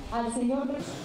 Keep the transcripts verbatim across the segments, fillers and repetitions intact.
al señor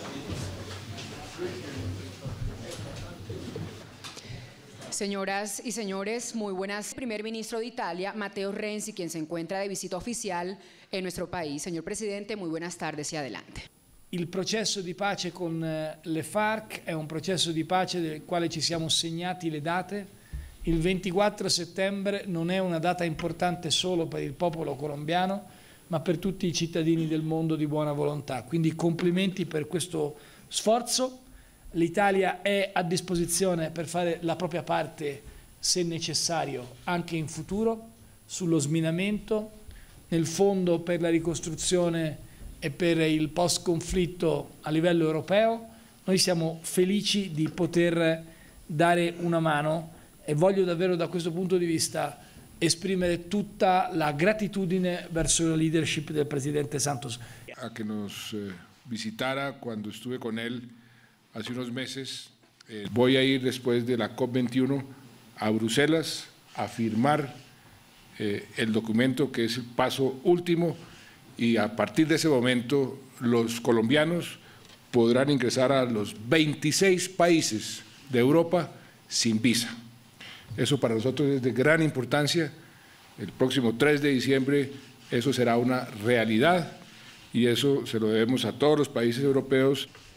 Señoras y señores, muy buenas. Primer ministro de Italia, Matteo Renzi, quien se encuentra de visita oficial en nuestro país. Señor presidente, muy buenas tardes y adelante. Il processo di pace con le FARC è un processo di pace del quale ci siamo segnati le date. Il ventiquattro settembre non è una data importante solo per il popolo colombiano, ma per tutti i cittadini del mondo di buona volontà. Quindi complimenti per questo sforzo. L'Italia è a disposizione per fare la propria parte, se necessario, anche in futuro, sullo sminamento, nel fondo per la ricostruzione e per il post-conflitto a livello europeo. Noi siamo felici di poter dare una mano e voglio davvero da questo punto di vista esprimere tutta la gratitudine verso la leadership del Presidente Santos. A que nos eh, visitara cuando estuve con él hace unos meses. Eh, voy a ir después de la COP veintiuno a Bruselas a firmar eh, el documento que es el paso último, y a partir de ese momento los colombianos podrán ingresar a los veintiséis países de Europa sin visa. Eso para nosotros es de gran importancia. El próximo tres de diciembre eso será una realidad y eso se lo debemos a todos los países europeos.